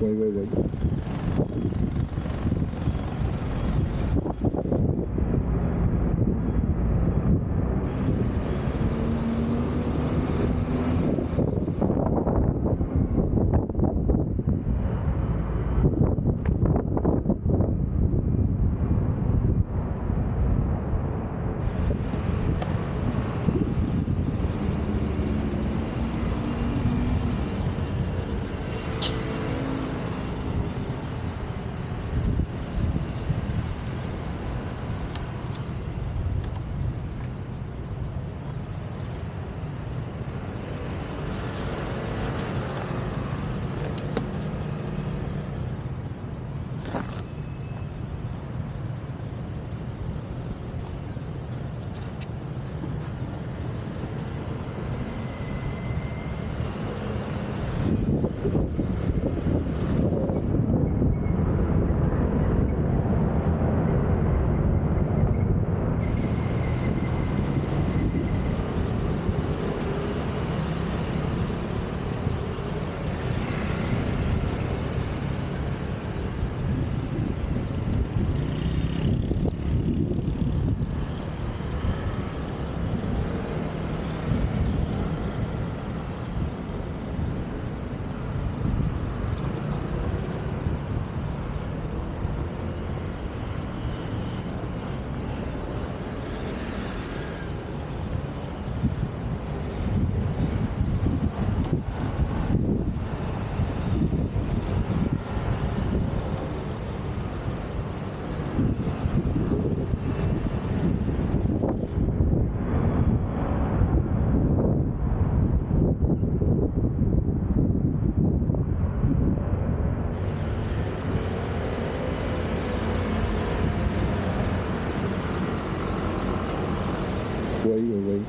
喂。喂，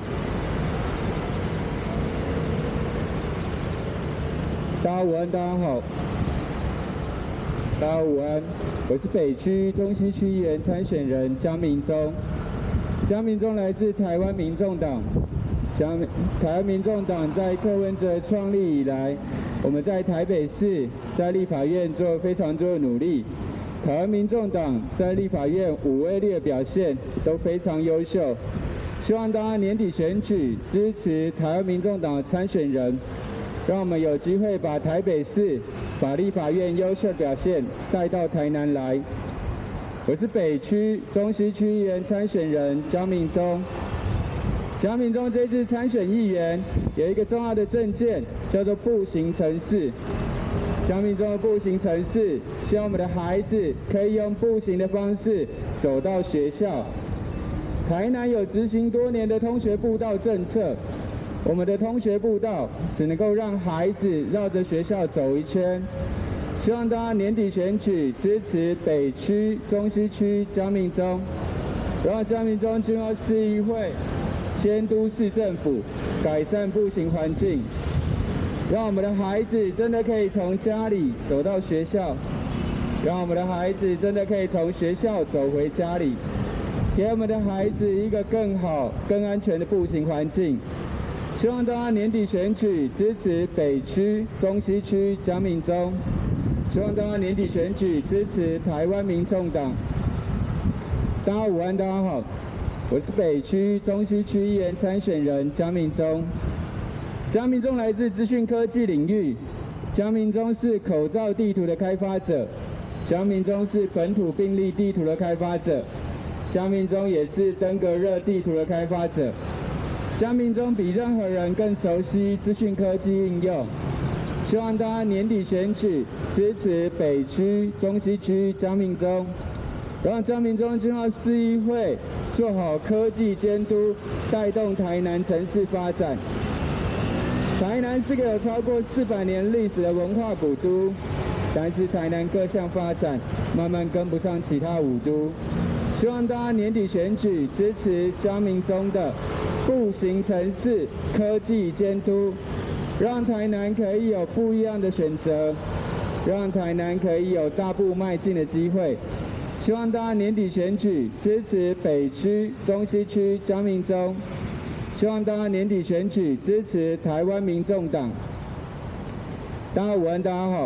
大家午安，大家好，大家午安，我是北区中西区议员参选人江明忠。江明忠来自台湾民众党。台湾民众党在柯文哲创立以来，我们在台北市、在立法院做非常多的努力。台湾民众党在立法院5位列表现都非常优秀。希望大家年底选举支持台湾民众党的参选人，让我们有机会把台北市、把立法院优秀表现带到台南来。我是北区中西区议员参选人江明忠。江明忠这次参选议员有一个重要的政见，叫做步行城市。江明忠的步行城市，希望我们的孩子可以用步行的方式走到学校。台南有执行多年的通学步道政策，我们的通学步道只能够让孩子绕着学校走一圈。希望大家年底选举支持北区、中西区江明忠，让江明忠进入市议会，监督市政府，改善步行环境，让我们的孩子真的可以从家里走到学校，让我们的孩子真的可以从学校走回家里。给我们的孩子一个更好、更安全的步行环境。希望大家年底选举支持北区、中西区江明忠。希望大家年底选举支持台湾民众党。大家午安，大家好，我是北区、中西区议员参选人江明忠。江明忠来自资讯科技领域，江明忠是口罩地图的开发者，江明忠是本土病例地图的开发者。江明忠也是登革热地图的开发者。江明忠比任何人更熟悉资讯科技应用。希望大家年底选举支持北区、中西区江明忠，让江明忠进入市议会，做好科技监督，带动台南城市发展。台南是个有超过400年历史的文化古都，但是台南各项发展慢慢跟不上其他5都。希望大家年底选举支持江明忠的步行城市科技监督，让台南可以有不一样的选择，让台南可以有大步迈进的机会。希望大家年底选举支持北区、中西区江明忠。希望大家年底选举支持台湾民众党。大家午安，大家好，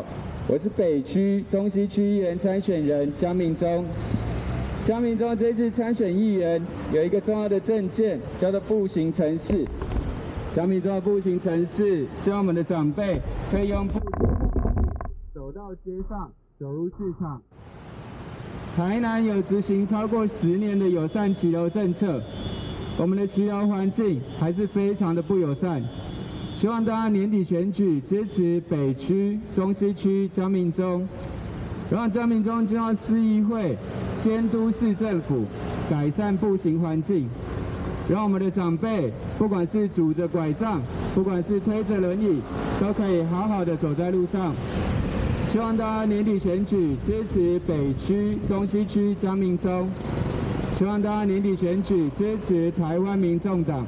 我是北区、中西区议员参选人江明忠。江明忠这次参选议员有一个重要的政见，叫做步行城市。江明忠的步行城市，希望我们的长辈可以用步行走到街上，走入市场。台南有执行超过10年的友善骑楼政策，我们的骑楼环境还是非常的不友善。希望大家年底选举支持北区、中西区江明忠，让江明忠进到市议会，监督市政府，改善步行环境，让我们的长辈，不管是拄着拐杖，不管是推着轮椅，都可以好好的走在路上。希望大家年底选举支持北区、中西区江明忠，希望大家年底选举支持台湾民众党。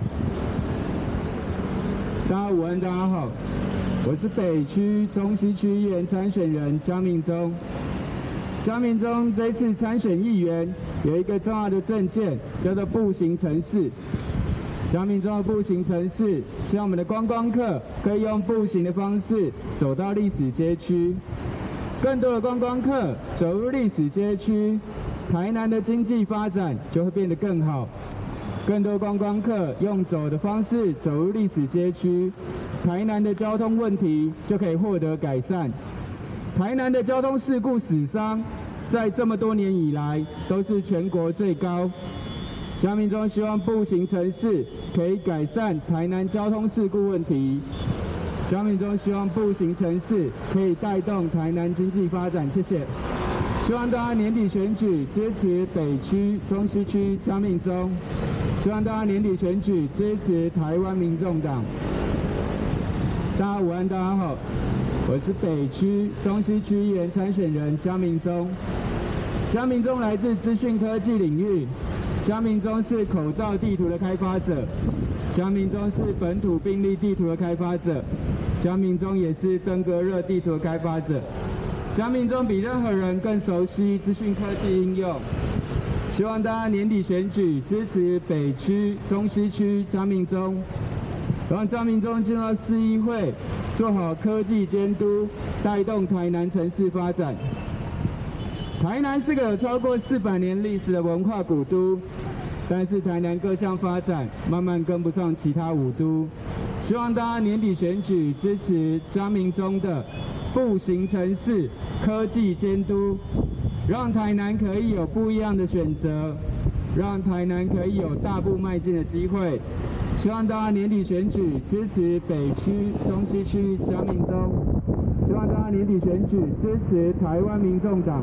大家午安，大家好，我是北区、中西区议员参选人江明忠。江明忠这次参选议员有一个重要的政见，叫做步行城市。江明忠的步行城市，希望我们的观光客可以用步行的方式走到历史街区，更多的观光客走入历史街区，台南的经济发展就会变得更好。更多观光客用走的方式走入历史街区，台南的交通问题就可以获得改善。台南的交通事故死伤，在这么多年以来都是全国最高。江明忠希望步行城市可以改善台南交通事故问题。江明忠希望步行城市可以带动台南经济发展。谢谢。希望大家年底选举支持北区、中西区江明忠。希望大家年底选举支持台湾民众党。大家午安，大家好，我是北区、中西区议员参选人江明忠。江明忠来自资讯科技领域，江明忠是口罩地图的开发者，江明忠是本土病例地图的开发者，江明忠也是登革热地图的开发者。江明忠比任何人更熟悉资讯科技应用。希望大家年底选举支持北区、中西区江明忠，让江明忠进到市议会，做好科技监督，带动台南城市发展。台南是个有超过400年历史的文化古都，但是台南各项发展慢慢跟不上其他5都。希望大家年底选举支持江明忠的步行城市科技监督，让台南可以有不一样的选择，让台南可以有大步迈进的机会。希望大家年底选举支持北区、中西区江明忠，希望大家年底选举支持台湾民众党。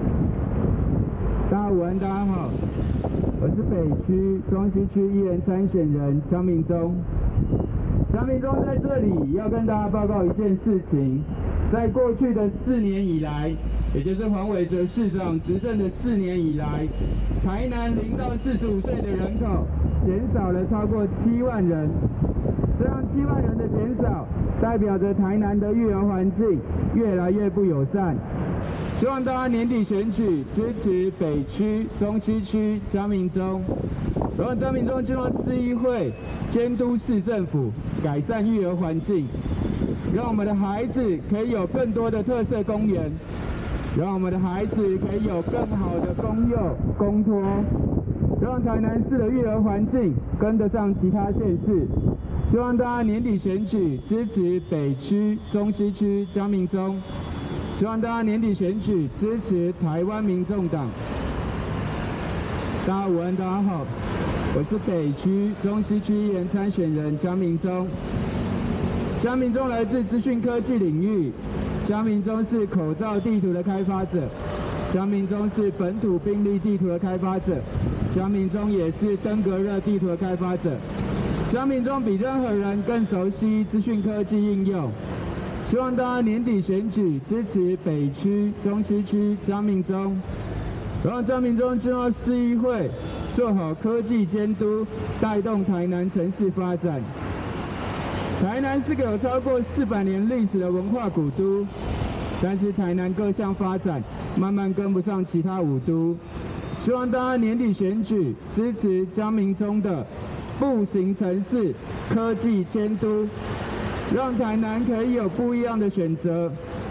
大家午安，大家好，我是北区、中西区议员参选人江明忠。江明忠在这里要跟大家报告一件事情，在过去的4年以来，也就是黄伟哲市长执政的4年以来，台南0到45岁的人口减少了超过7万人。这样7万人的减少，代表着台南的育儿环境越来越不友善。希望大家年底选举支持北区、中西区江明忠，让江明忠进入市议会，监督市政府，改善育儿环境，让我们的孩子可以有更多的特色公园，让我们的孩子可以有更好的公幼、公托，让台南市的育儿环境跟得上其他县市。希望大家年底选举支持北区、中西区江明忠，希望大家年底选举支持台湾民众党。大家午安，大家好，我是北区、中西区议员参选人江明忠。江明忠来自资讯科技领域，江明忠是口罩地图的开发者，江明忠是本土病例地图的开发者，江明忠也是登革热地图的开发者。江明忠比任何人更熟悉资讯科技应用。希望大家年底选举支持北区、中西区江明忠，让江明忠进入市议会，做好科技监督，带动台南城市发展。台南是个有超过400年历史的文化古都，但是台南各项发展慢慢跟不上其他5都。希望大家年底选举支持江明忠的步行城市科技监督，让台南可以有不一样的选择，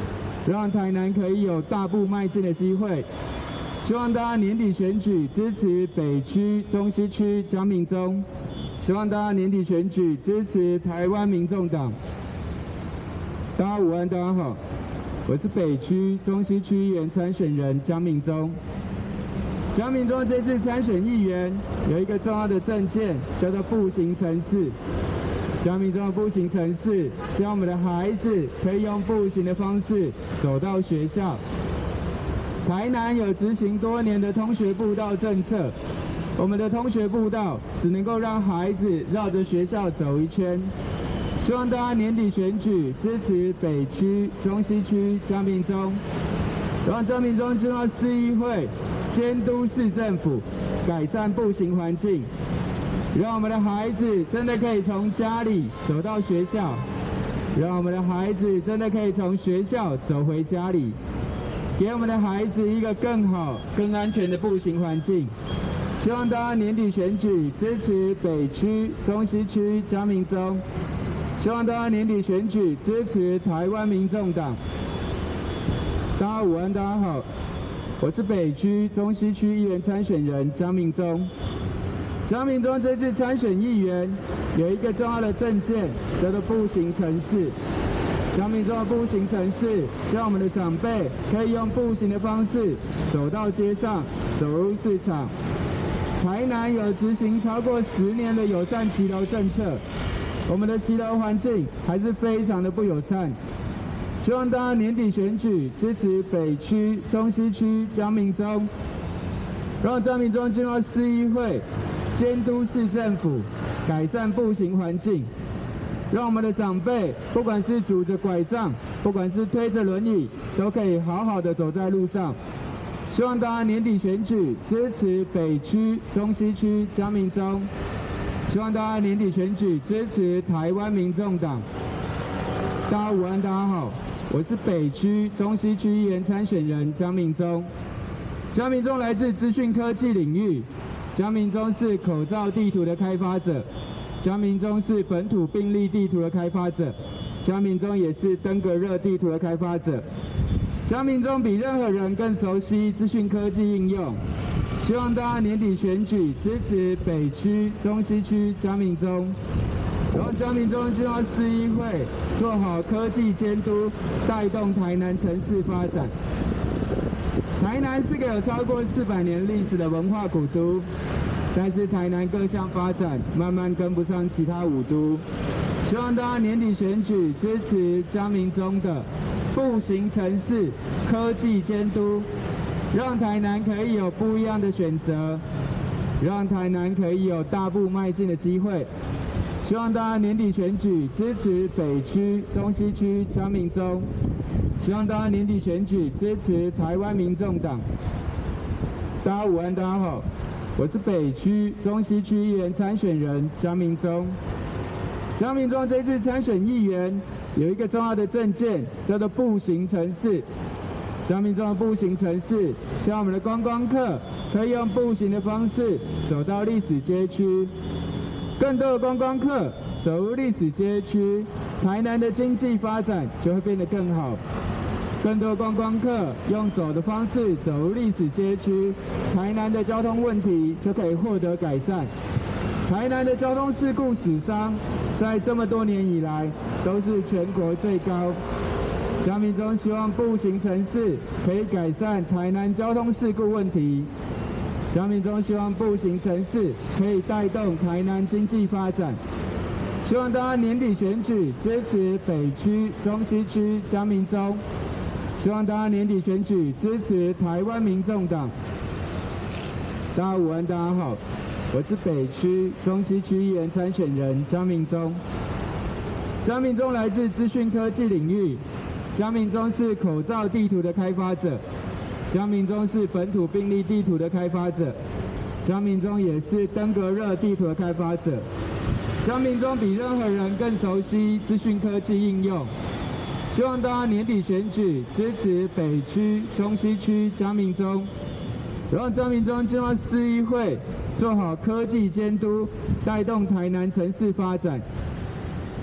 让台南可以有大步迈进的机会。希望大家年底选举支持北区、中西区江明忠。希望大家年底选举支持台湾民众党。大家午安，大家好，我是北区、中西区议员参选人江明忠。江明忠这次参选议员有一个重要的政见，叫做步行城市。江明忠的步行城市，希望我们的孩子可以用步行的方式走到学校。台南有执行多年的通学步道政策，我们的通学步道只能够让孩子绕着学校走一圈。希望大家年底选举支持北区、中西区江明忠，让江明忠进到市议会监督市政府，改善步行环境，让我们的孩子真的可以从家里走到学校，让我们的孩子真的可以从学校走回家里。给我们的孩子一个更好、更安全的步行环境。希望大家年底选举支持北区、中西区江明忠。希望大家年底选举支持台湾民众党。大家午安，大家好，我是北区、中西区议员参选人江明忠。江明忠这次参选议员有一个重要的政见，叫做步行城市。江明忠的步行城市，希望我们的长辈可以用步行的方式走到街上，走入市场。台南有执行超过10年的友善骑楼政策，我们的骑楼环境还是非常的不友善。希望大家年底选举支持北区、中西区江明忠，让江明忠进到市议会监督市政府，改善步行环境。让我们的长辈，不管是拄着拐杖，不管是推着轮椅，都可以好好的走在路上。希望大家年底选举支持北区、中西区江明忠。希望大家年底选举支持台湾民众党。大家午安，大家好，我是北区、中西区议员参选人江明忠。江明忠来自资讯科技领域，江明忠是口罩地图的开发者。江明忠是本土病例地图的开发者，江明忠也是登革热地图的开发者。江明忠比任何人更熟悉资讯科技应用。希望大家年底选举支持北区、中西区江明忠，让江明忠进到市议会做好科技监督，带动台南城市发展。台南是个有超过400年历史的文化古都。但是台南各项发展慢慢跟不上其他5都，希望大家年底选举支持江明忠的步行城市科技监督，让台南可以有不一样的选择，让台南可以有大步迈进的机会。希望大家年底选举支持北区、中西区江明忠，希望大家年底选举支持台湾民众党。大家午安，大家好。我是北区、中西区议员参选人江明忠。江明忠这次参选议员有一个重要的政见，叫做步行城市。江明忠的步行城市，希望我们的观光客可以用步行的方式走到历史街区，更多的观光客走入历史街区，台南的经济发展就会变得更好。更多观光客用走的方式走入历史街区，台南的交通问题就可以获得改善。台南的交通事故死伤，在这么多年以来都是全国最高。江明忠希望步行城市可以改善台南交通事故问题。江明忠希望步行城市可以带动台南经济发展。希望大家年底选举支持北区、中西区江明忠。希望大家年底选举支持台湾民众党。大家午安，大家好，我是北区、中西区议员参选人江明忠。江明忠来自资讯科技领域，江明忠是口罩地图的开发者，江明忠是本土病例地图的开发者，江明忠也是登革热地图的开发者。江明忠比任何人更熟悉资讯科技应用。希望大家年底选举支持北区、中西区江明忠，让江明忠进到市议会做好科技监督，带动台南城市发展。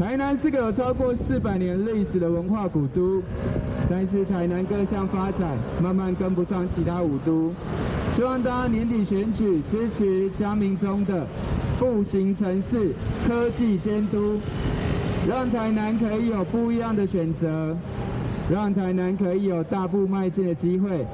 台南是个有超过400年历史的文化古都，但是台南各项发展慢慢跟不上其他5都。希望大家年底选举支持江明忠的步行城市科技监督，让台南可以有不一样的选择，让台南可以有大步迈进的机会。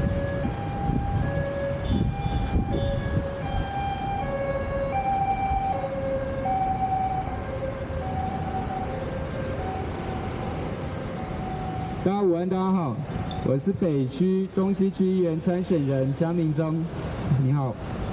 大家午安，大家好，我是北区中西区议员参选人江明忠，你好。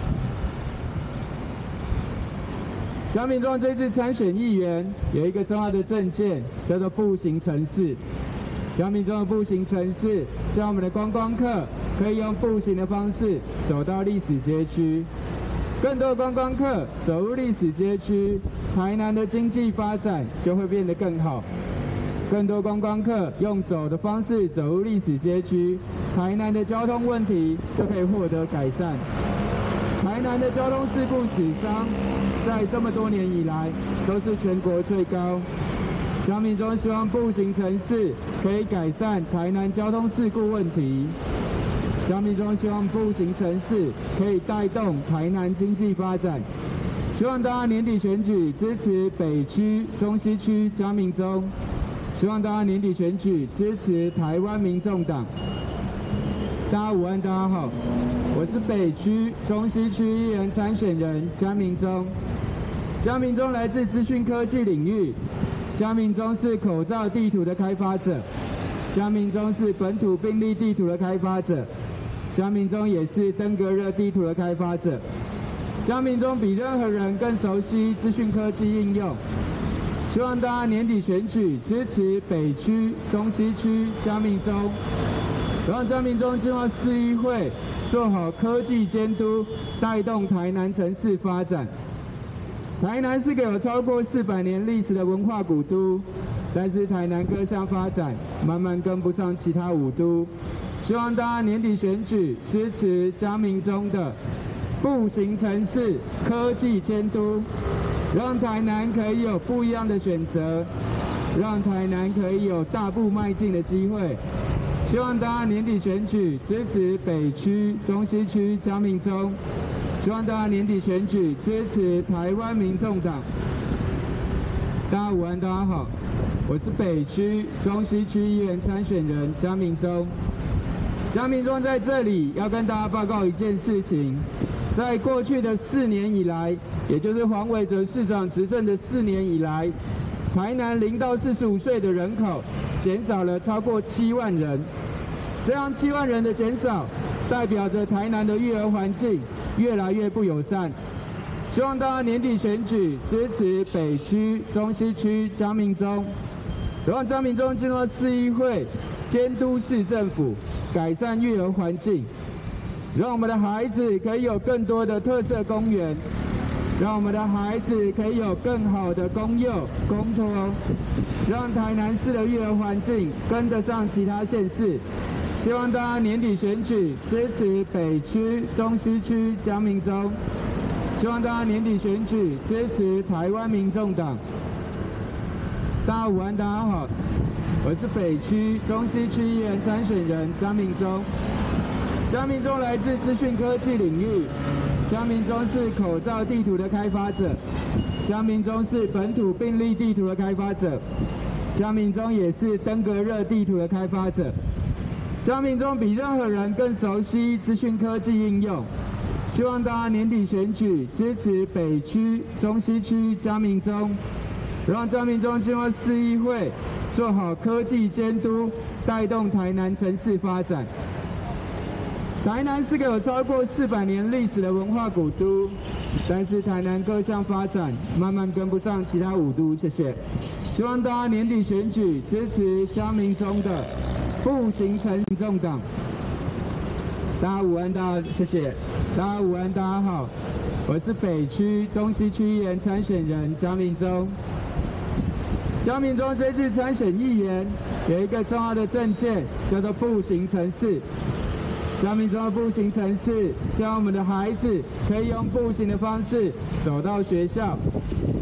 江明忠这次参选议员有一个重要的政见，叫做步行城市。江明忠的步行城市，希望我们的观光客可以用步行的方式走到历史街区，更多观光客走入历史街区，台南的经济发展就会变得更好。更多观光客用走的方式走入历史街区，台南的交通问题就可以获得改善。台南的交通事故死伤，在这么多年以来都是全国最高。江明忠希望步行城市可以改善台南交通事故问题。江明忠希望步行城市可以带动台南经济发展。希望大家年底选举支持北区、中西区江明忠。希望大家年底选举支持台湾民众党。大家午安，大家好，我是北区、中西区议员参选人江明忠。江明忠来自资讯科技领域，江明忠是口罩地图的开发者，江明忠是本土病例地图的开发者，江明忠也是登革热地图的开发者。江明忠比任何人更熟悉资讯科技应用。希望大家年底选举支持北区、中西区江明忠，让江明忠进入市议会，做好科技监督，带动台南城市发展。台南是个有超过400年历史的文化古都，但是台南各项发展慢慢跟不上其他5都。希望大家年底选举支持江明忠的步行城市科技监督。让台南可以有不一样的选择，让台南可以有大步迈进的机会。希望大家年底选举支持北区、中西区江明忠。希望大家年底选举支持台湾民众党。大家午安，大家好，我是北区、中西区议员参选人江明忠。江明忠在这里要跟大家报告一件事情。在过去的4年以来，也就是黄伟哲市长执政的4年以来，台南0到45岁的人口减少了超过7万人。这样7万人的减少，代表着台南的育儿环境越来越不友善。希望大家年底选举支持北区、中西区江明忠，让江明忠进入市议会，监督市政府，改善育儿环境。让我们的孩子可以有更多的特色公园，让我们的孩子可以有更好的公幼、公托，让台南市的育儿环境跟得上其他县市。希望大家年底选举支持北区、中西区江明忠，希望大家年底选举支持台湾民众党。大家午安，大家好，我是北区、中西区议员参选人江明忠。江明忠来自资讯科技领域，江明忠是口罩地图的开发者，江明忠是本土病例地图的开发者，江明忠也是登革热地图的开发者。江明忠比任何人更熟悉资讯科技应用。希望大家年底选举支持北区、中西区江明忠，让江明忠进入市议会，做好科技监督，带动台南城市发展。台南是个有超过400年历史的文化古都，但是台南各项发展慢慢跟不上其他5都。谢谢。希望大家年底选举支持江明忠的步行城民众党。大家午安，大家谢谢。大家午安，大家好，我是北区、中西区议员参选人江明忠。江明忠这次参选议员有一个重要的政见，叫做步行城市。江明忠的步行城市，希望我们的孩子可以用步行的方式走到学校。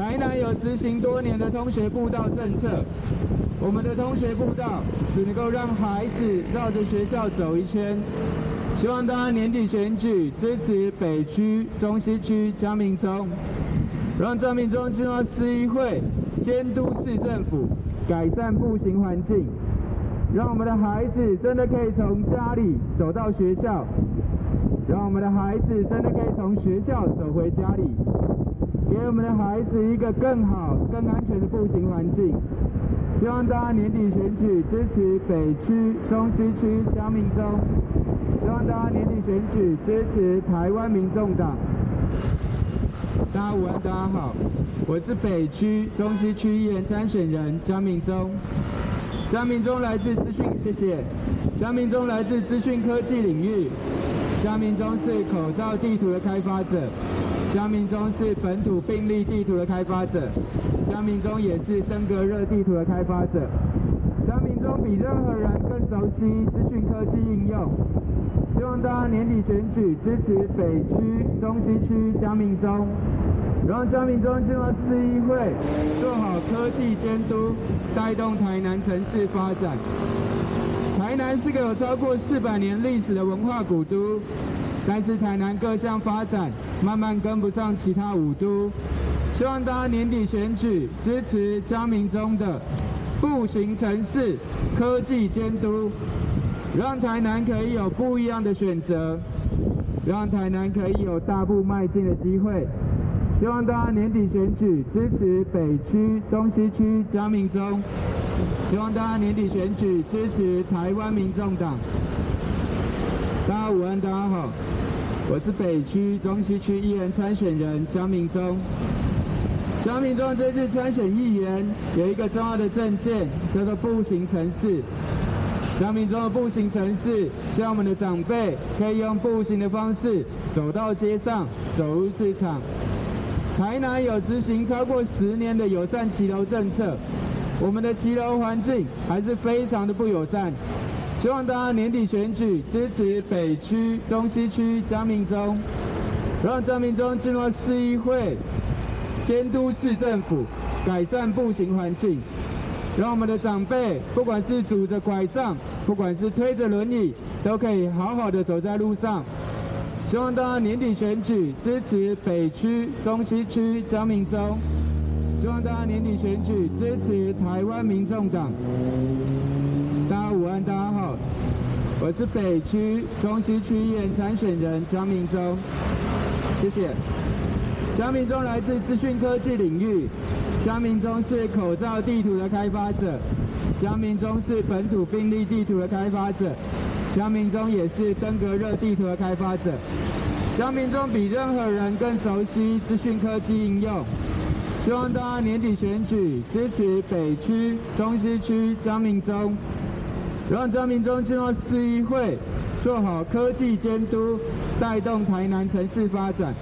台南有执行多年的通学步道政策，我们的通学步道只能够让孩子绕着学校走一圈。希望大家年底选举支持北区、中西区江明忠，让江明忠进入市议会监督市政府，改善步行环境，让我们的孩子真的可以从家里走到学校，让我们的孩子真的可以从学校走回家里，给我们的孩子一个更好、更安全的步行环境。希望大家年底选举支持北区、中西区江明忠。希望大家年底选举支持台湾民众党。大家午安，大家好，我是北区、中西区议员参选人江明忠。江明忠来自资讯，谢谢。江明忠来自资讯科技领域。江明忠是口罩地图的开发者。江明忠是本土病例地图的开发者。江明忠也是登革热地图的开发者。江明忠比任何人更熟悉资讯科技应用。希望大家年底选举支持北区、中西区江明忠，让江明忠进入市议会，做好科技监督，带动台南城市发展。台南是个有超过400年历史的文化古都，但是台南各项发展慢慢跟不上其他5都。希望大家年底选举支持江明忠的步行城市科技监督。让台南可以有不一样的选择，让台南可以有大步迈进的机会。希望大家年底选举支持北区、中西区江明忠。希望大家年底选举支持台湾民众党。大家午安，大家好，我是北区、中西区议员参选人江明忠。江明忠这次参选议员有一个重要的政见，叫做步行城市。江明忠的步行城市，希望我们的长辈可以用步行的方式走到街上，走入市场。台南有执行超过10年的友善骑楼政策，我们的骑楼环境还是非常的不友善。希望大家年底选举支持北区、中西区江明忠，让江明忠进入市议会，监督市政府，改善步行环境。让我们的长辈，不管是拄着拐杖，不管是推着轮椅，都可以好好的走在路上。希望大家年底选举支持北区、中西区江明忠。希望大家年底选举支持台湾民众党。大家午安，大家好，我是北区、中西区议员参选人江明忠。谢谢。江明忠来自资讯科技领域。江明忠是口罩地图的开发者，江明忠是本土病例地图的开发者，江明忠也是登革热地图的开发者。江明忠比任何人更熟悉资讯科技应用。希望大家年底选举支持北区、中西区江明忠，让江明忠进入市议会，做好科技监督，带动台南城市发展。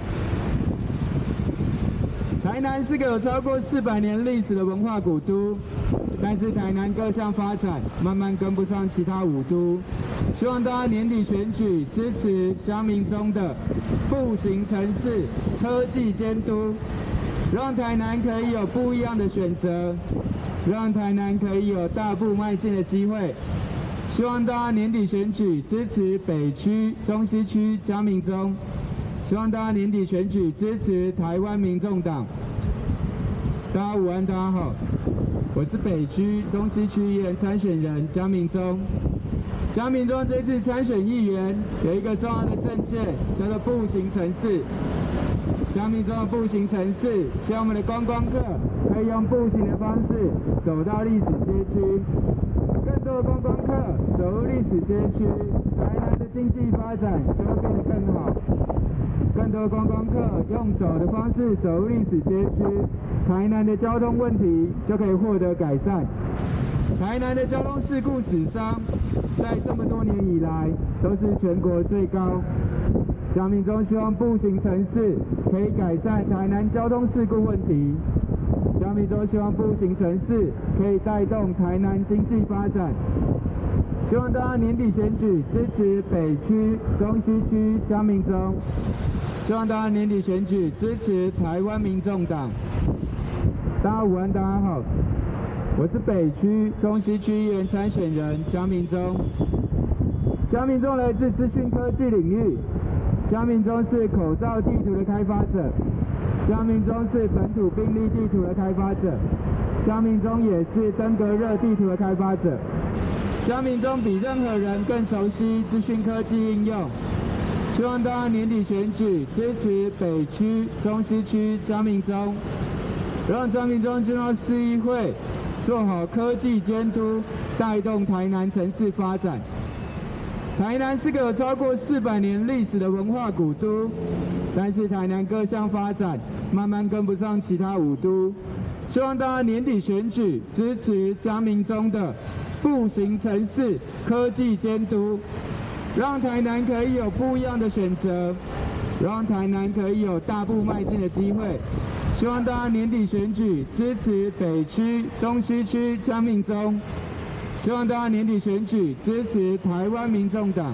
台南是个有超过400年历史的文化古都，但是台南各项发展慢慢跟不上其他5都。希望大家年底选举支持江明忠的步行城市科技监督，让台南可以有不一样的选择，让台南可以有大步迈进的机会。希望大家年底选举支持北区、中西区江明忠。希望大家年底选举支持台湾民众党。大家午安，大家好，我是北区、中西区议员参选人江明忠。江明忠这次参选议员有一个重要的政见，叫做步行城市。江明忠的步行城市，希望我们的观光客可以用步行的方式走到历史街区，更多的观光客走入历史街区，台南的经济发展就会变得更好。更多观光客用走的方式走入历史街区，台南的交通问题就可以获得改善。台南的交通事故死伤，在这么多年以来都是全国最高。江明忠希望步行城市可以改善台南交通事故问题。江明忠希望步行城市可以带动台南经济发展。希望大家年底选举支持北区、中西区江明忠。希望大家年底选举支持台湾民众党。 大家午安，大家好，我是北区、中西区议员参选人江明忠。江明忠来自资讯科技领域，江明忠是口罩地图的开发者，江明忠是本土病例地图的开发者，江明忠也是登革热地图的开发者。江明忠比任何人更熟悉资讯科技应用。希望大家年底选举支持北区、中西区江明忠，让江明忠进到市议会，做好科技监督，带动台南城市发展。台南是个有超过400年历史的文化古都，但是台南各项发展慢慢跟不上其他5都。希望大家年底选举支持江明忠的步行城市科技监督，让台南可以有不一样的选择，让台南可以有大步迈进的机会。希望大家年底选举支持北区、中西区江明忠。希望大家年底选举支持台湾民众党。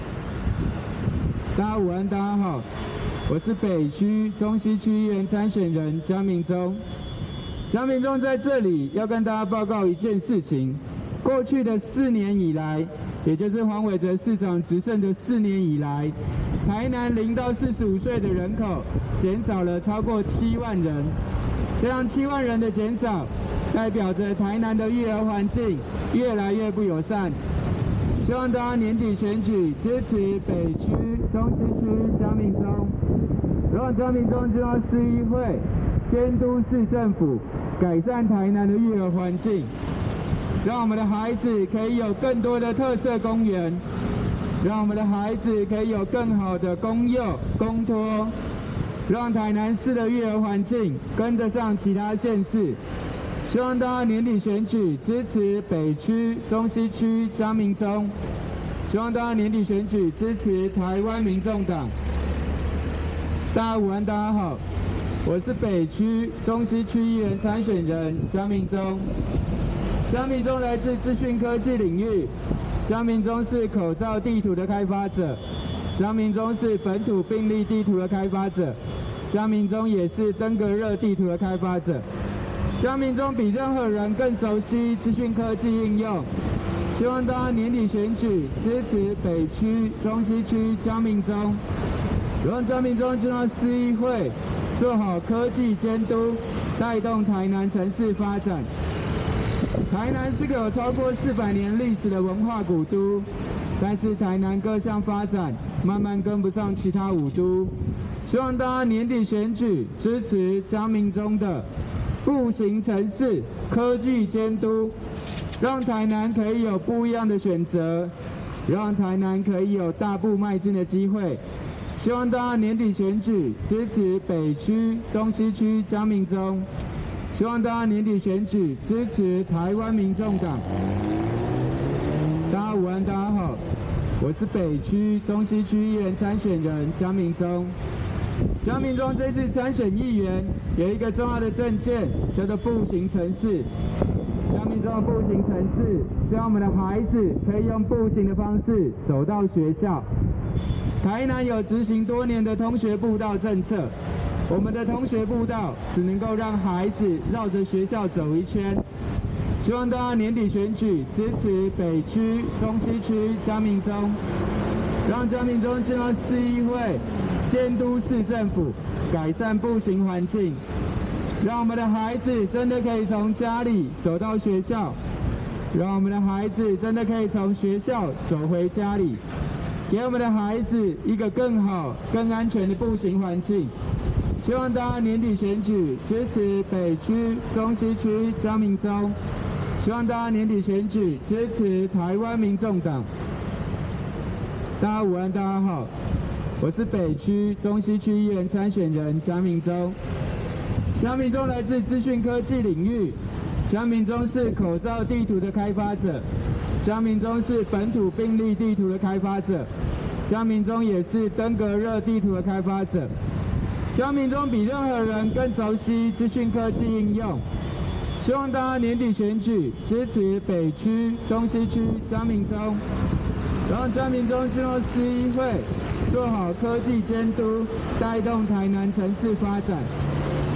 大家午安，大家好，我是北区、中西区议员参选人江明忠。江明忠在这里要跟大家报告一件事情：过去的4年以来，也就是黄伟哲市长执政的4年以来，台南0到45岁的人口减少了超过7万人。这样7万人的减少，代表着台南的育儿环境越来越不友善。希望大家年底选举支持北区、中西区江明忠，让江明忠进到市议会，监督市政府，改善台南的育儿环境，让我们的孩子可以有更多的特色公园，让我们的孩子可以有更好的公幼、公托，让台南市的育儿环境跟得上其他县市。希望大家年底选举支持北区、中西区江明忠。希望大家年底选举支持台湾民众党。大家午安，大家好，我是北区、中西区议员参选人江明忠。江明忠来自资讯科技领域，江明忠是口罩地图的开发者，江明忠是本土病例地图的开发者，江明忠也是登革热地图的开发者。江明忠比任何人更熟悉资讯科技应用。希望大家年底选举支持北区、中西区江明忠，让江明忠进到市议会，做好科技监督，带动台南城市发展。台南是个有超过400年历史的文化古都，但是台南各项发展慢慢跟不上其他5都。希望大家年底选举支持江明忠的步行城市科技监督，让台南可以有不一样的选择，让台南可以有大步迈进的机会。希望大家年底选举支持北区、中西区江明忠。希望大家年底选举支持台湾民众党。大家午安，大家好，我是北区、中西区议员参选人江明忠。江明忠这次参选议员有一个重要的政见，叫做步行城市。江明忠的步行城市，希望我们的孩子可以用步行的方式走到学校。台南有执行多年的通学步道政策，我们的通学步道只能够让孩子绕着学校走一圈。希望大家年底选举支持北区、中西区江明忠，让江明忠进到市议会，监督市政府，改善步行环境，让我们的孩子真的可以从家里走到学校，让我们的孩子真的可以从学校走回家里，给我们的孩子一个更好、更安全的步行环境。希望大家年底选举支持北区、中西区江明忠，希望大家年底选举支持台湾民众党。大家午安，大家好，我是北区、中西区议员参选人江明忠。江明忠来自资讯科技领域，江明忠是口罩地图的开发者，江明忠是本土病例地图的开发者，江明忠也是登革热地图的开发者。江明忠比任何人更熟悉资讯科技应用。希望大家年底选举支持北区、中西区江明忠，让江明忠进入市议会，做好科技监督，带动台南城市发展。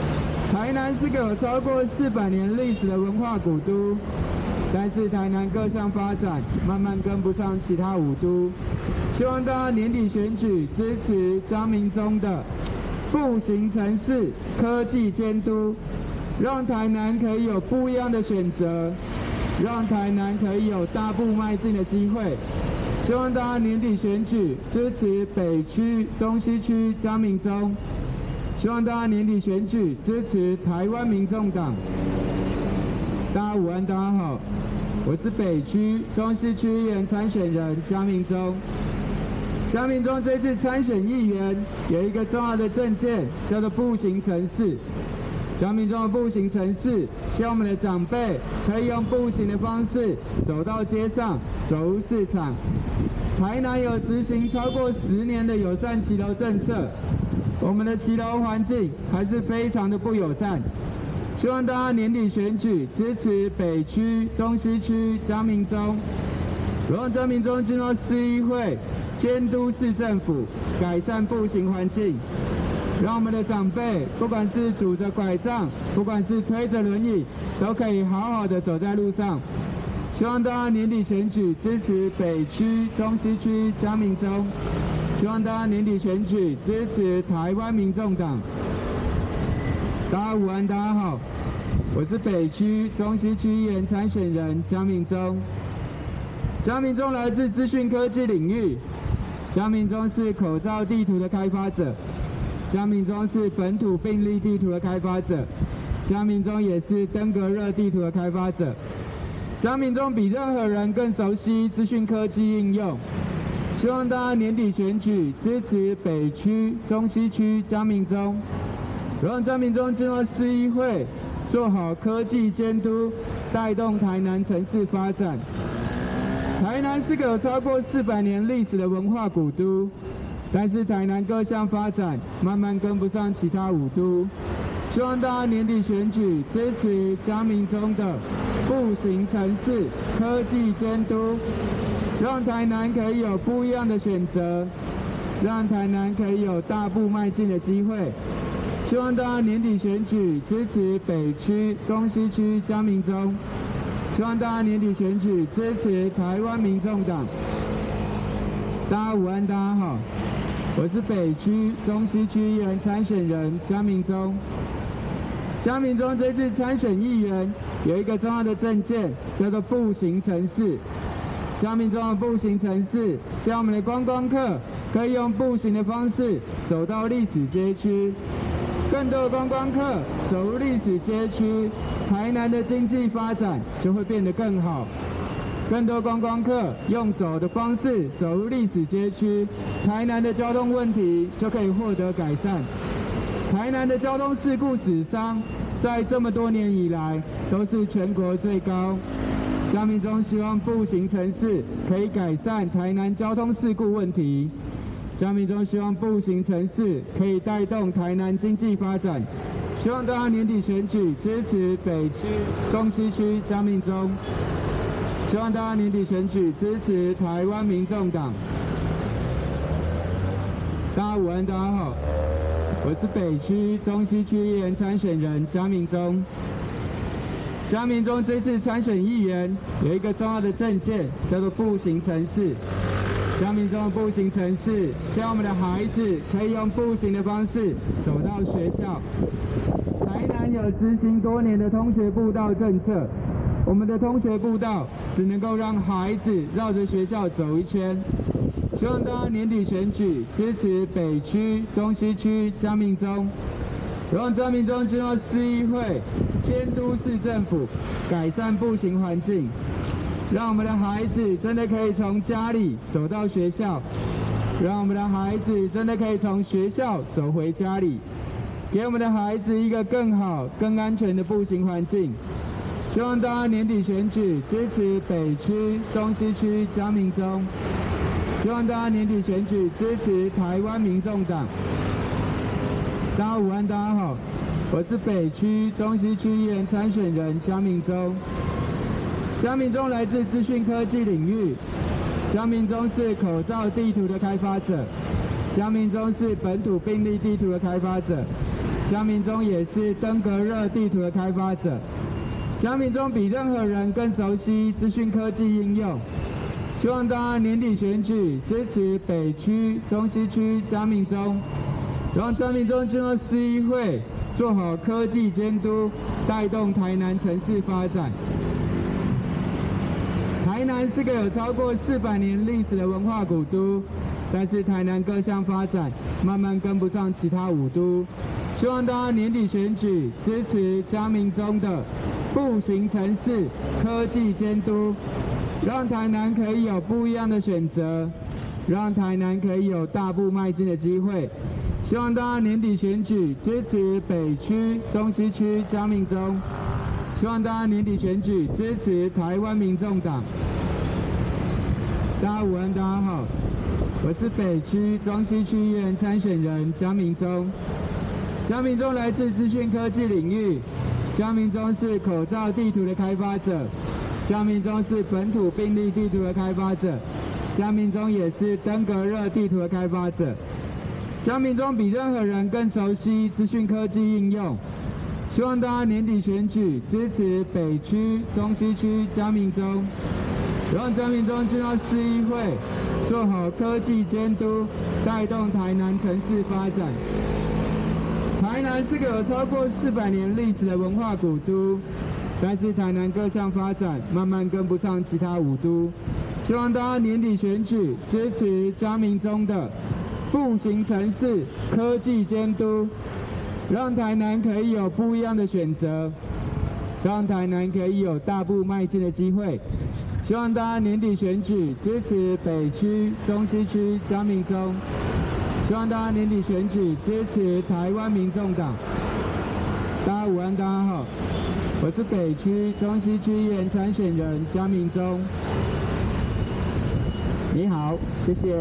台南是个有超过400年历史的文化古都，但是台南各项发展慢慢跟不上其他5都。希望大家年底选举支持张明忠的步行城市科技监督，让台南可以有不一样的选择，让台南可以有大步迈进的机会。希望大家年底选举支持北区、中西区张明忠。希望大家年底选举支持台湾民众党。大家午安，大家好，我是北区、中西区议员参选人江明忠。江明忠这次参选议员有一个重要的政见，叫做步行城市。江明忠的步行城市，希望我们的长辈可以用步行的方式走到街上，走入市场。台南有执行超过10年的友善骑楼政策，我们的骑楼环境还是非常的不友善。希望大家年底选举支持北区、中西区江明忠，让江明忠进入市议会，监督市政府，改善步行环境。让我们的长辈，不管是拄着拐杖，不管是推着轮椅，都可以好好的走在路上。希望大家年底选举支持北区、中西区江明忠。希望大家年底选举支持台湾民众党。大家午安，大家好，我是北区、中西区议员参选人江明忠。江明忠来自资讯科技领域，江明忠是口罩地图的开发者。江明忠是本土病例地图的开发者，江明忠也是登革热地图的开发者。江明忠比任何人更熟悉资讯科技应用。希望大家年底选举支持北区、中西区江明忠，让江明忠进入市议会，做好科技监督，带动台南城市发展。台南是个有超过400年历史的文化古都。但是台南各项发展慢慢跟不上其他5都，希望大家年底选举支持江明忠的步行城市科技监督，让台南可以有不一样的选择，让台南可以有大步迈进的机会。希望大家年底选举支持北区、中西区江明忠，希望大家年底选举支持台湾民众党。大家午安，大家好。我是北区、中西区议员参选人江明忠。江明忠这次参选议员有一个重要的政见，叫做步行城市。江明忠的步行城市，希望我们的观光客可以用步行的方式走到历史街区，更多的观光客走入历史街区，台南的经济发展就会变得更好。更多观光客用走的方式走入历史街区，台南的交通问题就可以获得改善。台南的交通事故死伤在这么多年以来都是全国最高。江明忠希望步行城市可以改善台南交通事故问题。江明忠希望步行城市可以带动台南经济发展。希望大家年底选举支持北区、中西区江明忠。希望大家年底选举支持台湾民众党。大家午安，大家好，我是北区、中西区议员参选人江明忠。江明忠这次参选议员有一个重要的政见，叫做步行城市。江明忠的步行城市，希望我们的孩子可以用步行的方式走到学校。台南有执行多年的通学步道政策。我们的通学步道只能够让孩子绕着学校走一圈。希望大家年底选举支持北区、中西区江明忠，让江明忠进入市议会，监督市政府，改善步行环境，让我们的孩子真的可以从家里走到学校，让我们的孩子真的可以从学校走回家里，给我们的孩子一个更好、更安全的步行环境。希望大家年底选举支持北区、中西区江明忠。希望大家年底选举支持台湾民众党。大家午安，大家好，我是北区、中西区议员参选人江明忠。江明忠来自资讯科技领域，江明忠是口罩地图的开发者，江明忠是本土病例地图的开发者。 江明忠也是登革热地图的开发者。江明忠比任何人更熟悉资讯科技应用。希望大家年底选举支持北区、中西区江明忠，让江明忠进入市议会，做好科技监督，带动台南城市发展。台南是个有超过400年历史的文化古都，但是台南各项发展慢慢跟不上其他5都。希望大家年底选举支持江明忠的步行城市科技监督，让台南可以有不一样的选择，让台南可以有大步迈进的机会。希望大家年底选举支持北区、中西区江明忠。希望大家年底选举支持台湾民众党。大家午安，大家好，我是北区、中西区议员参选人江明忠。江明忠来自资讯科技领域，江明忠是口罩地图的开发者，江明忠是本土病例地图的开发者，江明忠也是登革热地图的开发者。江明忠比任何人更熟悉资讯科技应用。希望大家年底选举支持北区、中西区江明忠，让江明忠进到市议会，做好科技监督，带动台南城市发展。台南是个有超过400年历史的文化古都，但是台南各项发展慢慢跟不上其他5都。希望大家年底选举支持江明忠的步行城市科技监督。让台南可以有不一样的选择，让台南可以有大步迈进的机会。希望大家年底选举支持北区、中西区江明忠。希望大家年底选举支持台湾民众党。大家午安，大家好，我是北区、中西区议员参选人江明忠。你好，谢谢。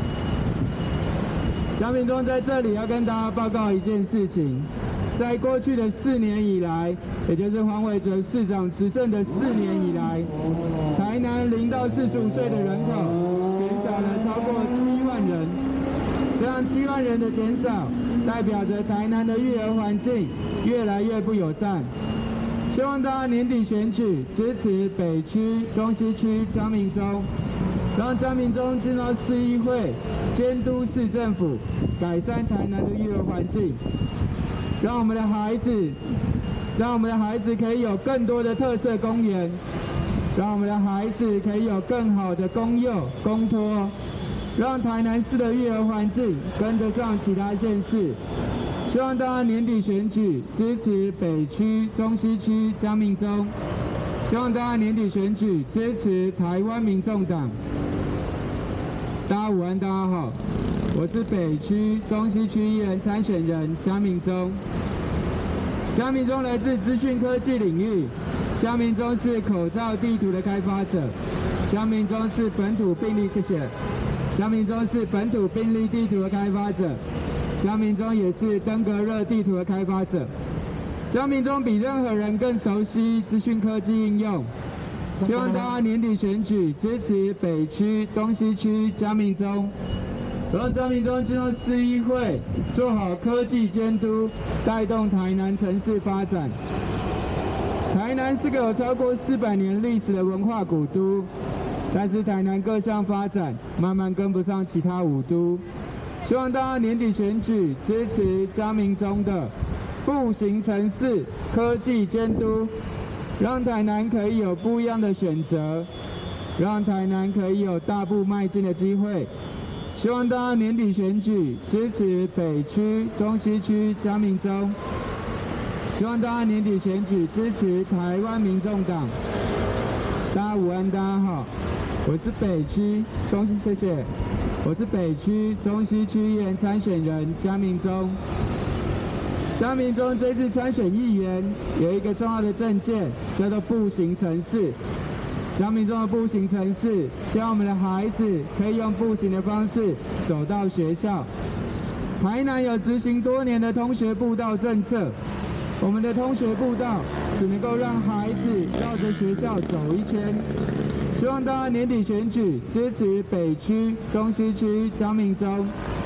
江明忠在这里要跟大家报告一件事情，在过去的4年以来，也就是黄伟哲市长执政的4年以来，台南0到45岁的人口减少了超过7万人。这样7万人的减少，代表着台南的育儿环境越来越不友善。希望大家年底选举支持北区、中西区江明忠。让江明忠进到市议会，监督市政府，改善台南的育儿环境，让我们的孩子可以有更多的特色公园，让我们的孩子可以有更好的公幼、公托，让台南市的育儿环境跟得上其他县市。希望大家年底选举支持北区、中西区江明忠。希望大家年底选举支持台湾民众党。大家午安，大家好，我是北区、中西区议员参选人江明忠。江明忠来自资讯科技领域，江明忠是口罩地图的开发者，江明忠是本土病例，谢谢。江明忠是本土病例地图的开发者，江明忠也是登革热地图的开发者。江明忠比任何人更熟悉资讯科技应用。希望大家年底选举支持北区、中西区江明忠，让江明忠进入市议会，做好科技监督，带动台南城市发展。台南是个有超过400年历史的文化古都，但是台南各项发展慢慢跟不上其他5都。希望大家年底选举支持江明忠的步行城市科技监督。让台南可以有不一样的选择，让台南可以有大步迈进的机会。希望大家年底选举支持北区、中西区江明忠。希望大家年底选举支持台湾民众党。大家午安，大家好，我是北区中西，谢谢。我是北区、中西区议员参选人江明忠。江明忠这次参选议员有一个重要的政见，叫做步行城市。江明忠的步行城市，希望我们的孩子可以用步行的方式走到学校。台南有执行多年的通学步道政策，我们的通学步道只能够让孩子绕着学校走一圈。希望大家年底选举支持北区、中西区江明忠。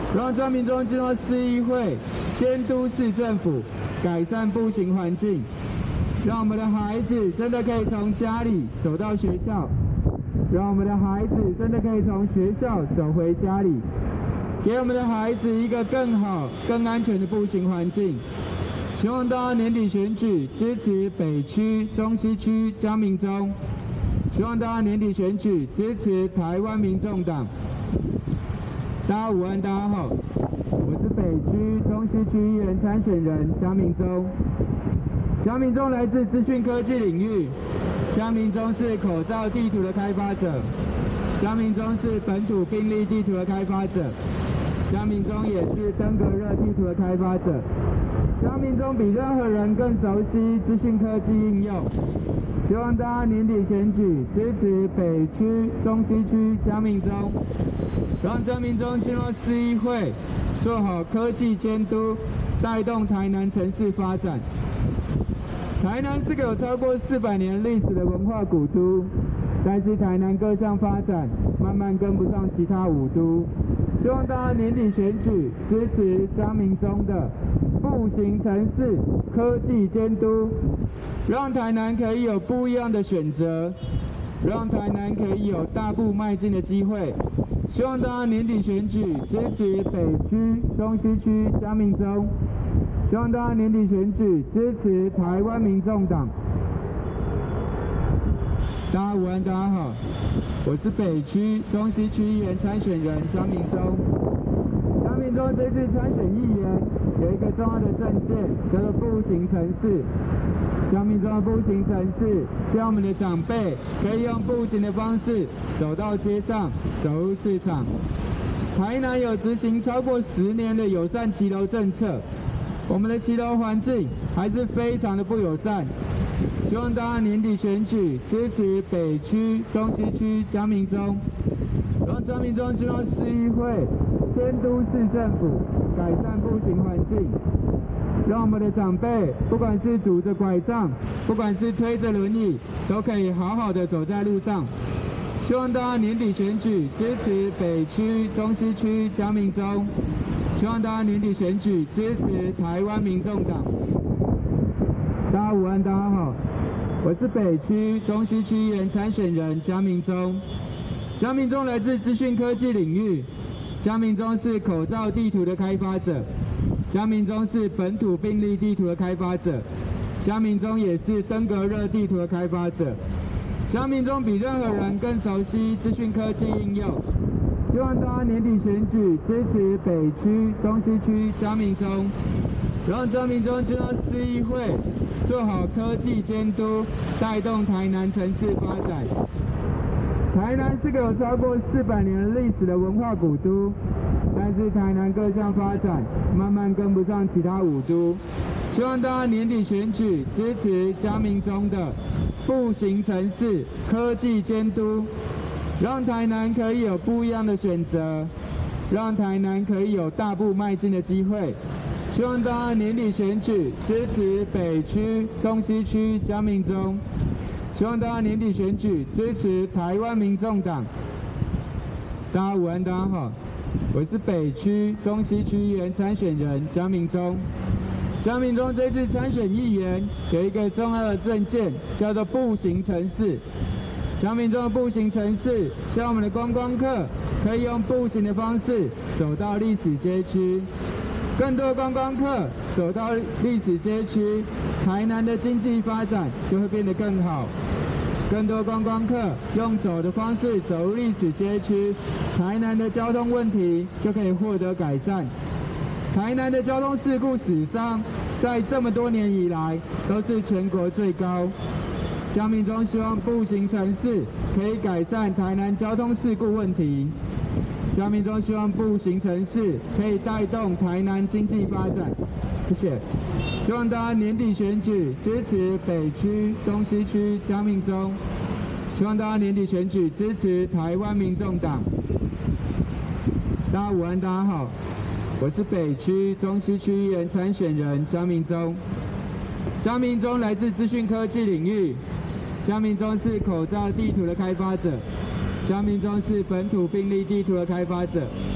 让江民中进入市议会，监督市政府，改善步行环境，让我们的孩子真的可以从家里走到学校，让我们的孩子真的可以从学校走回家里，给我们的孩子一个更好、更安全的步行环境。希望大家年底选举支持北区、中西区江民中。希望大家年底选举支持台湾民众党。大家午安，大家好，我是北区、中西区议员参选人江民中。江民中来自资讯科技领域，江民中是口罩地图的开发者，江民中是本土病例地图的开发者，江民中也是登革热地图的开发者。江民中比任何人更熟悉资讯科技应用。希望大家年底选举支持北区、中西区江民中，让江民中进入市议会，做好科技监督，带动台南城市发展。台南是个有超过400年历史的文化古都，但是台南各项发展慢慢跟不上其他5都。希望大家年底选举支持江民中的步行城市科技监督，让台南可以有不一样的选择，让台南可以有大步迈进的机会。希望大家年底选举支持北区、中西区江民中。希望大家年底选举支持台湾民众党。大家午安，大家好，我是北区、中西区议员参选人江民中。江民中这次参选议员有一个重要的政见，叫做步行城市。江民中的步行城市，希望我们的长辈可以用步行的方式走到街上，走入市场。台南有执行超过10年的友善骑楼政策，我们的骑楼环境还是非常的不友善。希望大家年底选举支持北区、中西区江民中，让江民中进入市议会，监督市政府，改善步行环境，让我们的长辈不管是拄着拐杖，不管是推着轮椅，都可以好好的走在路上。希望大家年底选举支持北区、中西区江民中，希望大家年底选举支持台湾民众党。大家午安，大家好，我是北区、中西区议员参选人江民中。江民中来自资讯科技领域，江民中是口罩地图的开发者，江民中是本土病例地图的开发者，江民中也是登革热地图的开发者。江民中比任何人更熟悉资讯科技应用。希望大家年底选举支持北区、中西区江民中，让江民中进入市议会，做好科技监督，带动台南城市发展。台南是个有超过400年历史的文化古都，但是台南各项发展慢慢跟不上其他5都。希望大家年底选举支持江民中的步行城市科技监督，让台南可以有不一样的选择，让台南可以有大步迈进的机会。希望大家年底选举支持北区、中西区江民中。希望大家年底选举支持台湾民众党。大家午安，大家好，我是北区、中西区议员参选人江民中。江民中这次参选议员有一个重要的政见，叫做步行城市。江民中的步行城市，希望我们的观光客可以用步行的方式走到历史街区。更多观光客走到历史街区，台南的经济发展就会变得更好。更多观光客用走的方式走入历史街区，台南的交通问题就可以获得改善。台南的交通事故死伤在这么多年以来都是全国最高。江民中希望步行城市可以改善台南交通事故问题。江民中希望步行城市可以带动台南经济发展。谢谢。希望大家年底选举支持北区、中西区江民中。希望大家年底选举支持台湾民众党。大家午安，大家好，我是北区、中西区议员参选人江民中。江民中来自资讯科技领域，江民中是口罩地图的开发者，江民中是本土病例地图的开发者，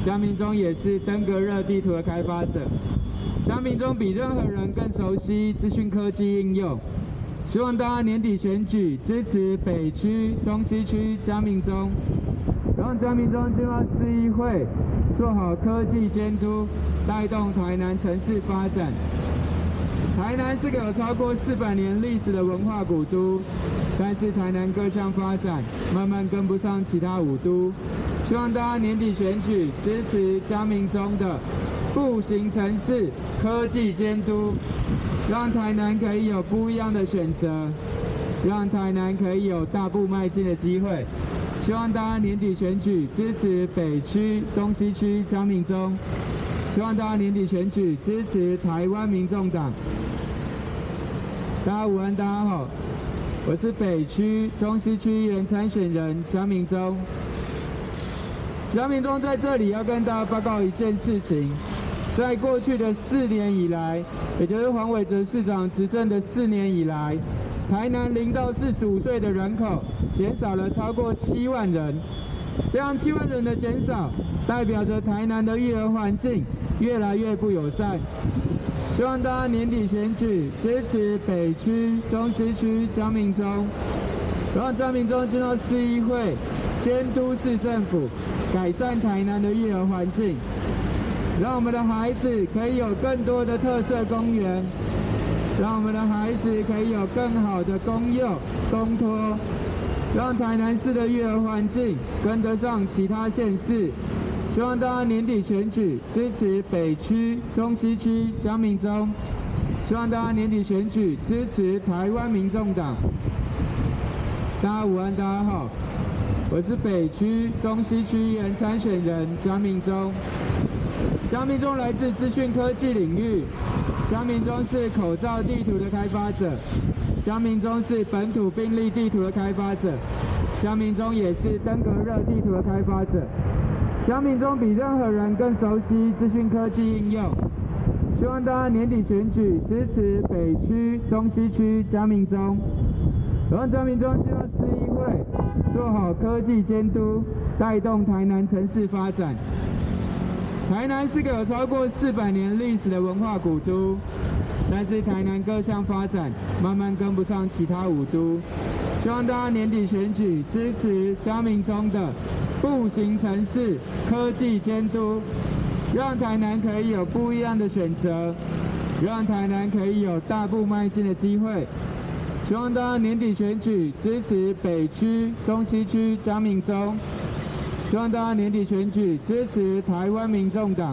江明忠也是登革热地图的开发者。江明忠比任何人更熟悉资讯科技应用。希望大家年底选举支持北区、中西区江明忠，让江明忠进入市议会，做好科技监督，带动台南城市发展。台南是个有超过400年历史的文化古都，但是台南各项发展慢慢跟不上其他5都。希望大家年底选举支持江明忠的步行城市科技监督，让台南可以有不一样的选择，让台南可以有大步迈进的机会。希望大家年底选举支持北区、中西区江明忠。希望大家年底选举支持台湾民众党。大家午安，大家好，我是北区、中西区议员参选人江明忠。江明忠在这里要跟大家报告一件事情，在过去的4年以来，也就是黄伟哲市长执政的4年以来，台南0到45岁的人口减少了超过7万人。这样7万人的减少，代表着台南的育儿环境越来越不友善。希望大家年底选举支持北区、中西区江明忠，让江明忠进到市议会，监督市政府，改善台南的育儿环境，让我们的孩子可以有更多的特色公园，让我们的孩子可以有更好的公幼、公托，让台南市的育儿环境跟得上其他县市。希望大家年底选举支持北区、中西区江明忠。希望大家年底选举支持台湾民众党。大家午安，大家好，我是北区、中西区议员参选人江明忠。江明忠来自资讯科技领域，江明忠是口罩地图的开发者，江明忠是本土病例地图的开发者，江明忠也是登革热地图的开发者。江明忠比任何人更熟悉资讯科技应用。希望大家年底选举支持北区、中西区江明忠，让江明忠进到市议会，做好科技监督，带动台南城市发展。台南是个有超过400年历史的文化古都，但是台南各项发展慢慢跟不上其他5都。希望大家年底选举支持江明忠的步行城市科技监督，让台南可以有不一样的选择，让台南可以有大步迈进的机会。希望大家年底选举支持北区、中西区江明忠。希望大家年底选举支持台湾民众党。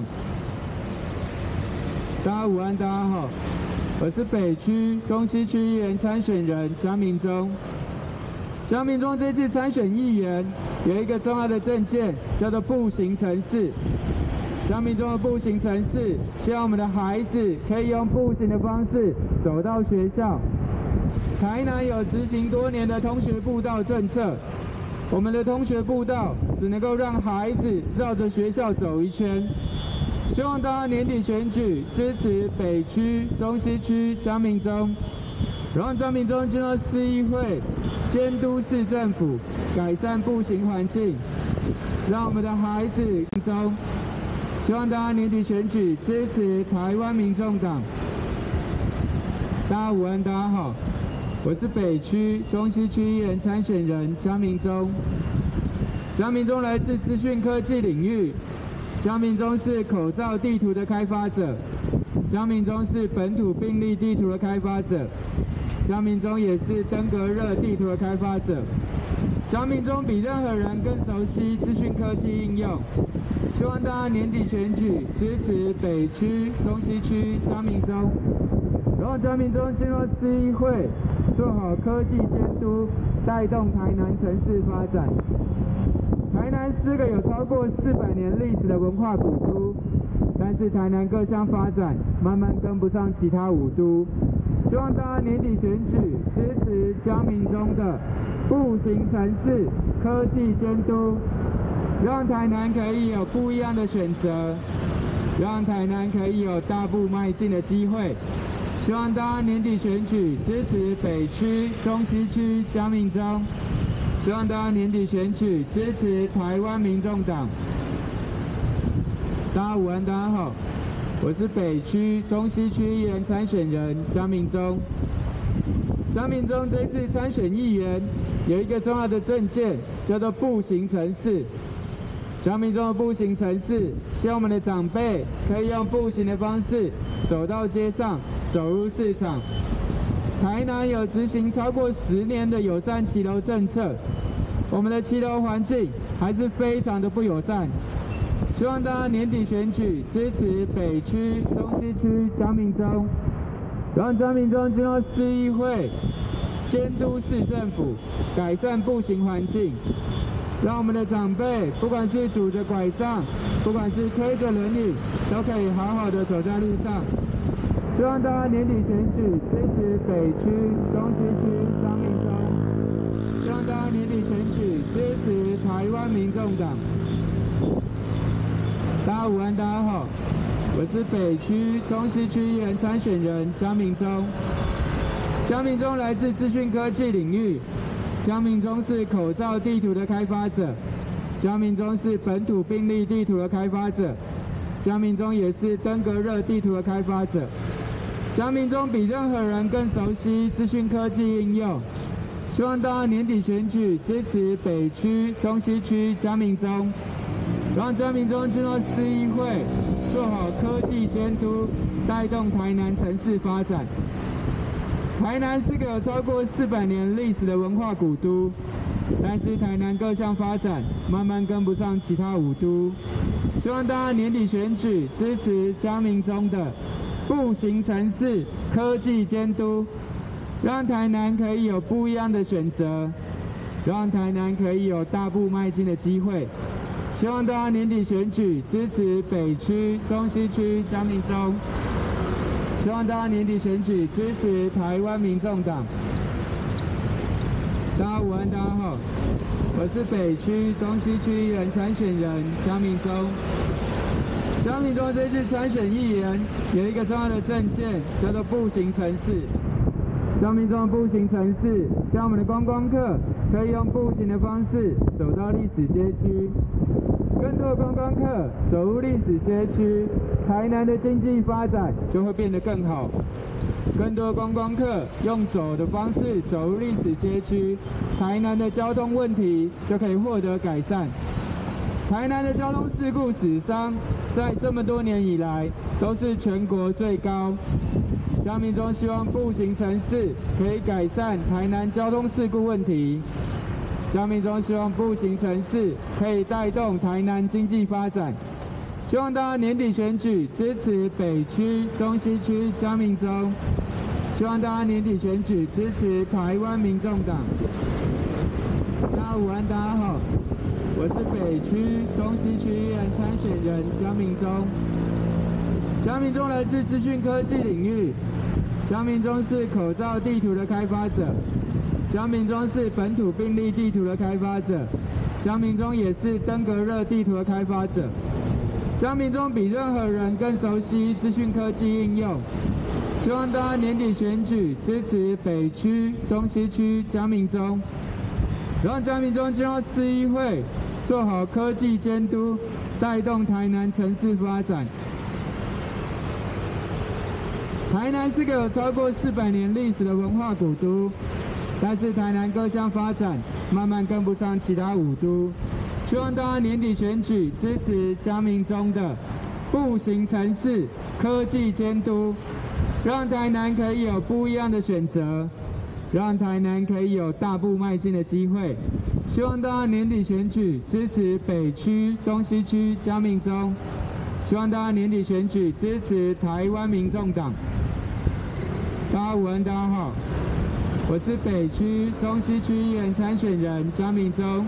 大家午安，大家好，我是北区、中西区议员参选人江明忠。江明忠这次参选议员有一个重要的政见，叫做步行城市。江明忠的步行城市，希望我们的孩子可以用步行的方式走到学校。台南有执行多年的通学步道政策，我们的通学步道只能够让孩子绕着学校走一圈。希望大家年底选举支持北区、中西区江明忠，让江明忠进到市议会，监督市政府，改善步行环境，让我们的孩子中。希望大家年底选举支持台湾民众党。大家午安，大家好，我是北区、中西区议员参选人江明忠。江明忠来自资讯科技领域，江明忠是口罩地图的开发者，江明忠是本土病例地图的开发者，江明忠也是登革热地图的开发者。江明忠比任何人更熟悉资讯科技应用。希望大家年底选举支持北区、中西区江明忠，让江明忠进入市议会，做好科技监督，带动台南城市发展。台南是个有超过400年历史的文化古都，但是台南各项发展慢慢跟不上其他5都。希望大家年底选举支持江明忠的步行城市科技监督，让台南可以有不一样的选择，让台南可以有大步迈进的机会。希望大家年底选举支持北区、中西区江明忠，希望大家年底选举支持台湾民众党。 大家午安，大家好，我是北区、中西区议员参选人江明忠。江明忠这次参选议员有一个重要的政见，叫做步行城市。江明忠的步行城市，希望我们的长辈可以用步行的方式走到街上，走入市场。台南有执行超过10年的友善骑楼政策，我们的骑楼环境还是非常的不友善。希望大家年底选举支持北区、中西区江明忠，让江明忠进入市议会，监督市政府，改善步行环境，让我们的长辈，不管是拄着拐杖，不管是推着轮椅，都可以好好的走在路上。希望大家年底选举支持北区、中西区江明忠，希望大家年底选举支持台湾民众党。大家午安，大家好，我是北区、中西区议员参选人江明忠。江明忠来自资讯科技领域，江明忠是口罩地图的开发者，江明忠是本土病例地图的开发者，江明忠也是登革热地图的开发者。江明忠比任何人更熟悉资讯科技应用。希望大家年底选举支持北区、中西区江明忠。让江明忠进入市议会，做好科技监督，带动台南城市发展。台南是个有超过400年历史的文化古都，但是台南各项发展慢慢跟不上其他5都。希望大家年底选举支持江明忠的步行城市科技监督，让台南可以有不一样的选择，让台南可以有大步迈进的机会。希望大家年底选举支持北区、中西区江明忠。希望大家年底选举支持台湾民众党。大家午安，大家好，我是北区、中西区议员参选人江明忠。江明忠这次参选议员有一个重要的政见，叫做步行城市。江明忠的步行城市，希望我们的观光客可以用步行的方式走到历史街区。更多的观光客走入历史街区，台南的经济发展就会变得更好。更多的观光客用走的方式走入历史街区，台南的交通问题就可以获得改善。台南的交通事故死伤在这么多年以来都是全国最高。江明忠希望步行城市可以改善台南交通事故问题。江明忠希望步行城市可以带动台南经济发展。希望大家年底选举支持北区、中西区江明忠。希望大家年底选举支持台湾民众党。大家午安，大家好，我是北区、中西区议员参选人江明忠。江明忠来自资讯科技领域，江明忠是口罩地图的开发者。江明忠是本土病例地图的开发者，江明忠也是登革热地图的开发者。江明忠比任何人更熟悉资讯科技应用。希望大家年底选举支持北区、中西区江明忠，让江明忠进入市议会，做好科技监督，带动台南城市发展。台南是个有超过400年历史的文化古都。但是台南各项发展慢慢跟不上其他5都，希望大家年底选举支持江明忠的步行城市科技监督，让台南可以有不一样的选择，让台南可以有大步迈进的机会。希望大家年底选举支持北区、中西区江明忠，希望大家年底选举支持台湾民众党。大家午安，大家好。我是北区、中西区议员参选人江明忠。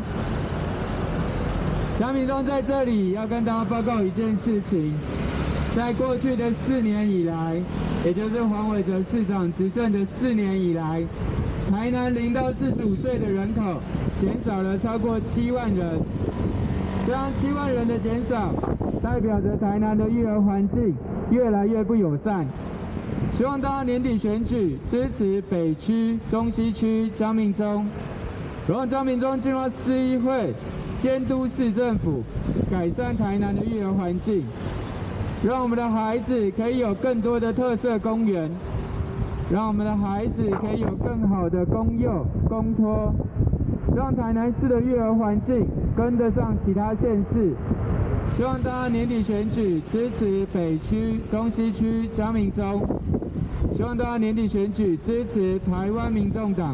江明忠在这里要跟大家报告一件事情，在过去的4年以来，也就是黄伟哲市长执政的4年以来，台南0到45岁的人口减少了超过7万人。这样7万人的减少，代表着台南的育儿环境越来越不友善。希望大家年底选举支持北区、中西区江明忠，让江明忠进入市议会，监督市政府，改善台南的育儿环境。 让我们的孩子可以有更多的特色公园，让我们的孩子可以有更好的公幼、公托，让台南市的育儿环境跟得上其他县市。希望大家年底选举支持北区、中西区江明忠。希望大家年底选举支持台湾民众党。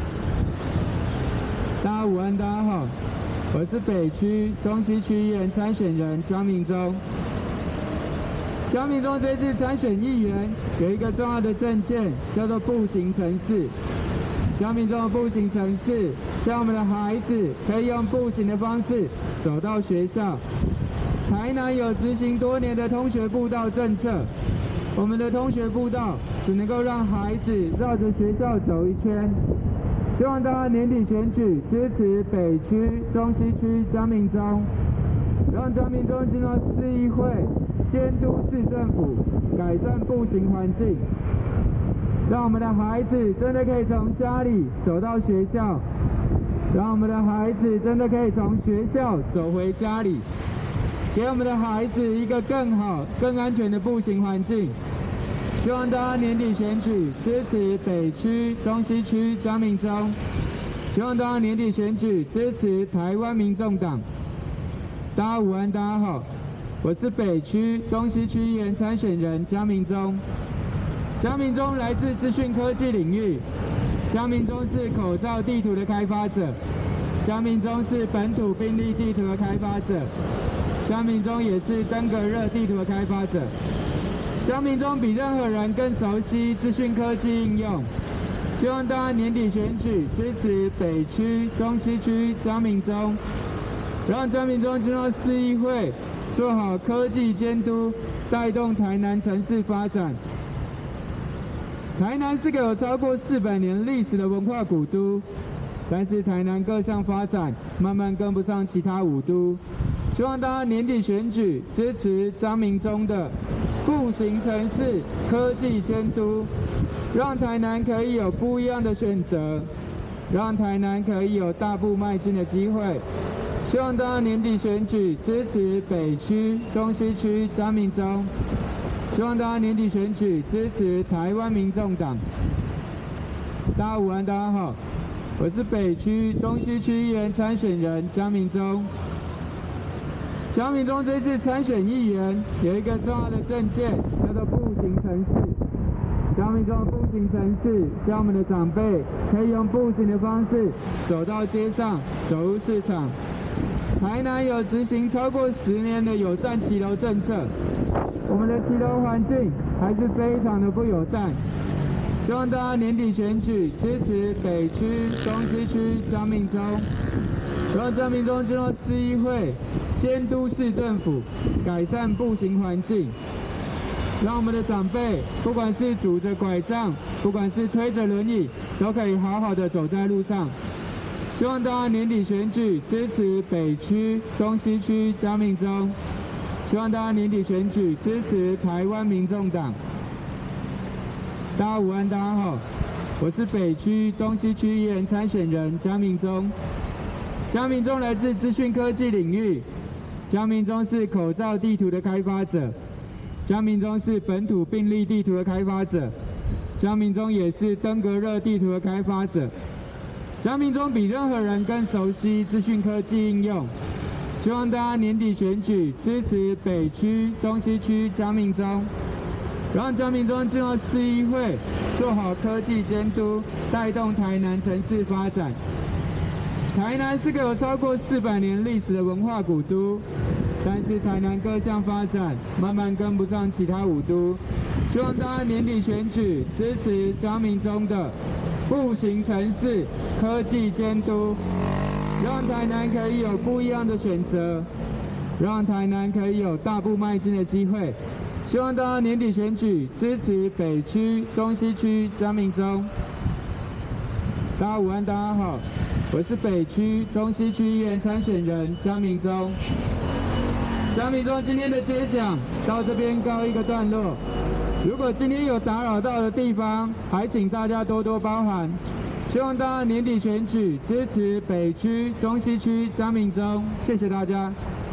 大家午安，大家好，我是北区、中西区议员参选人江明忠。江明忠这次参选议员有一个重要的政见，叫做步行城市。江明忠的步行城市，希望我们的孩子可以用步行的方式走到学校。台南有执行多年的通学步道政策，我们的通学步道只能够让孩子绕着学校走一圈。希望大家年底选举支持北区、中西区江明忠，让江明忠进入市议会，监督市政府，改善步行环境，让我们的孩子真的可以从家里走到学校，让我们的孩子真的可以从学校走回家里，给我们的孩子一个更好、更安全的步行环境。希望大家年底选举支持北区、中西区江明忠，希望大家年底选举支持台湾民众党。大家午安，大家好，我是北区、中西区议员参选人江明忠。江明忠来自资讯科技领域，江明忠是口罩地图的开发者，江明忠是本土病例地图的开发者，江明忠也是登革热地图的开发者。江明忠比任何人更熟悉资讯科技应用，希望大家年底选举支持北区、中西区江明忠，让江明忠进入市议会，做好科技监督，带动台南城市发展。台南是个有超过400年历史的文化古都，但是台南各项发展慢慢跟不上其他5都。希望大家年底选举支持江明忠的步行城市科技监督，让台南可以有不一样的选择，让台南可以有大步迈进的机会。希望大家年底选举支持北区、中西区江明忠，希望大家年底选举支持台湾民众党。大家午安，大家好，我是北区、中西区议员参选人江明忠。江明忠这次参选议员有一个重要的政见，叫做步行城市。江明忠步行城市，希望我们的长辈可以用步行的方式走到街上，走入市场。台南有执行超过10年的友善骑楼政策，我们的骑楼环境还是非常的不友善。希望大家年底选举支持北区、中西区江明忠，让江明忠进入市议会，监督市政府，改善步行环境，让我们的长辈不管是拄着拐杖，不管是推着轮椅，都可以好好的走在路上。希望大家年底选举支持北区、中西区江明忠，希望大家年底选举支持台湾民众党。大家午安，大家好，我是北区、中西区议员参选人江明忠。江明忠来自资讯科技领域，江明忠是口罩地图的开发者，江明忠是本土病例地图的开发者，江明忠也是登革热地图的开发者。江明忠比任何人更熟悉资讯科技应用，希望大家年底选举支持北区、中西区江明忠，让江明忠进入市议会，做好科技监督，带动台南城市发展。台南是个有超过400年历史的文化古都，但是台南各项发展慢慢跟不上其他5都。希望大家年底选举支持江明忠的步行城市科技监督，让台南可以有不一样的选择，让台南可以有大步迈进的机会。希望大家年底选举支持北区、中西区江明忠。大家午安，大家好，我是北区、中西区议员参选人江明忠。江明忠今天的接讲到这边告一个段落。如果今天有打扰到的地方，还请大家多多包涵。希望大家年底选举支持北区、中西区江明忠，谢谢大家。